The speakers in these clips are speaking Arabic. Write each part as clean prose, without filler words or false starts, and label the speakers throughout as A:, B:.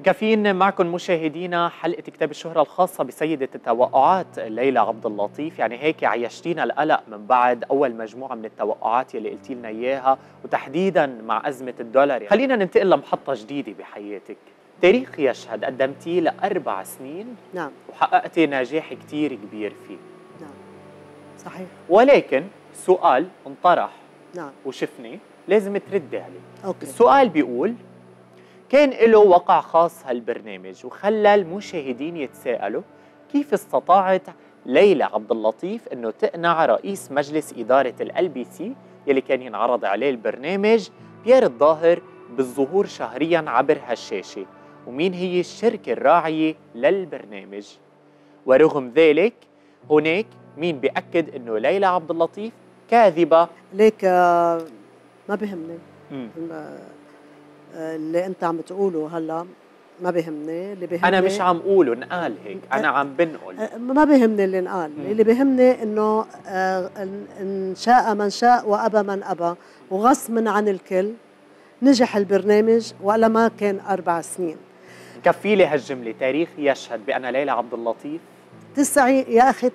A: مكافيين معكم مشاهدينا حلقة كتاب الشهرة الخاصة بسيدة التوقعات ليلى عبد اللطيف. يعني هيك عيشتينا القلق من بعد أول مجموعة من التوقعات يلي قلتي لنا إياها، وتحديدا مع أزمة الدولار. يعني خلينا ننتقل لمحطة جديدة بحياتك. تاريخ يشهد قدمتيه ل4 سنين.
B: نعم.
A: وحققتي نجاح كتير كبير فيه.
B: نعم صحيح.
A: ولكن سؤال انطرح
B: نعم
A: وشفني لازم تردي عليه.
B: أوكي.
A: السؤال بيقول: كان له وقع خاص هالبرنامج وخلى المشاهدين يتساءلوا كيف استطاعت ليلى عبد اللطيف انه تقنع رئيس مجلس اداره LBC يلي كان ينعرض عليه البرنامج بيير الظاهر بالظهور شهريا عبر هالشاشه، ومين هي الشركه الراعيه للبرنامج. ورغم ذلك هناك مين بيأكد انه ليلى عبد اللطيف كاذبه.
B: ليك ما بيهمني اللي انت عم تقوله هلا، ما بيهمني. اللي بيهمني
A: انا مش عم قوله انقال هيك، انا عم بنقل.
B: ما بيهمني اللي انقال. اللي بيهمني انه ان شاء من شاء وابى من ابى وغصب عن الكل نجح البرنامج، ولا ما كان 4 سنين.
A: كفي لي هالجمله: تاريخ يشهد بان ليلى عبد اللطيف
B: 90 يا اخي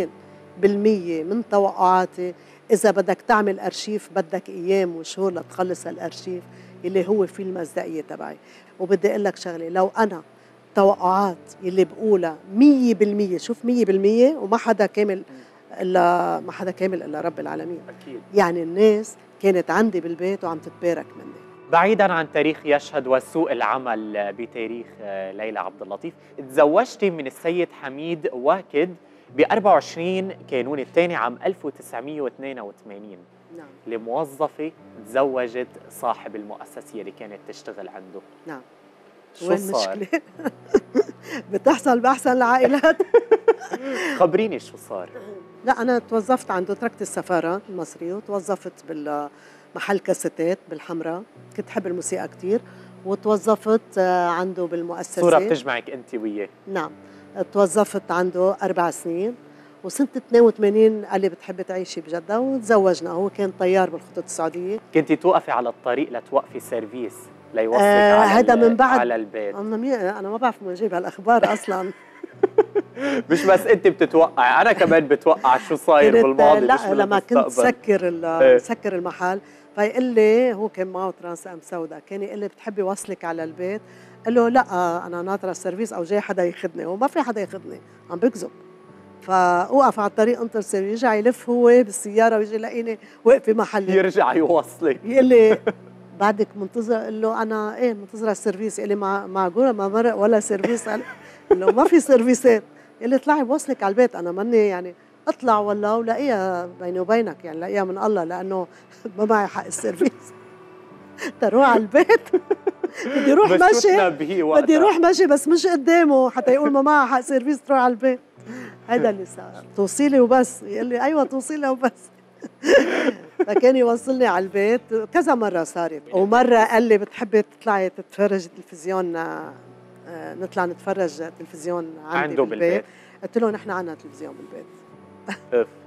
B: 80% من توقعاتي. اذا بدك تعمل ارشيف بدك ايام وشهور لتخلص الارشيف اللي هو فيه المصداقيه تبعي. وبدي اقول لك شغله، لو انا توقعات اللي بقولها 100%، شوف 100%، وما حدا كامل الا رب العالمين.
A: اكيد.
B: يعني الناس كانت عندي بالبيت وعم تتبارك مني.
A: بعيدا عن تاريخ يشهد وسوء العمل بتاريخ ليلى عبد اللطيف، تزوجتي من السيد حميد واكد ب 24 كانون الثاني عام 1982.
B: نعم.
A: لموظفة تزوجت صاحب المؤسسة اللي كانت تشتغل عنده.
B: نعم.
A: شو صار؟
B: المشكلة؟ بتحصل بأحسن العائلات.
A: خبريني شو صار.
B: لا أنا توظفت عنده، تركت السفارة المصرية وتوظفت بالمحل كاسيتات بالحمراء، كنت حب الموسيقى كتير، وتوظفت عنده بالمؤسسة.
A: صورة بتجمعك أنت وياه.
B: نعم. توظفت عنده 4 سنين، وسنة 82 قال لي بتحبي تعيشي بجدة، وتزوجنا. هو كان طيار بالخطوط السعودية.
A: كنتي توقفي على الطريق لتوقفي سيرفيس ليوصلك على
B: من بعد
A: على البيت.
B: أنا ما بعرف من جيب هالأخبار أصلاً.
A: مش بس أنت بتتوقع، أنا كمان بتوقع شو صاير بالماضي.
B: لا لما كنت سكر المحل، فيقول لي هو كان معه ترانس ام سودا، كان يقول لي بتحبي وصلك على البيت؟ قال له لا انا ناطره السيرفيس او جاي حدا ياخذني، وما في حدا ياخذني، عم بكذب. فوقف على الطريق انطر سير، يرجع يلف هو بالسياره ويجي يلاقيني واقفه محلي،
A: يرجع يوصلك.
B: يقول لي بعدك منتظر؟ قال له انا ايه منتظره السيرفيس. يقول لي معقوله ما مرق ولا سيرفيس؟ قال له ما في سيرفيسات. قال لي اطلعي بوصلك على البيت. انا ماني يعني اطلع والله ولاقيها بيني وبينك، يعني لاقيها من الله، لانه ما معي حق السيرفيس. تروح على البيت بدي روح مشي بس مش قدامه حتى يقول ما معها حق سيرفيس تروح على البيت. هذا اللي صار. توصيلي وبس. يقول لي ايوه توصيلي وبس. فكان يوصلني على البيت كذا مره صارت. ومره قال لي بتحبي تطلعي تتفرجي تلفزيون، نطلع نتفرج تلفزيون عندي بالبيت. قلت له نحن عنا تلفزيون بالبيت.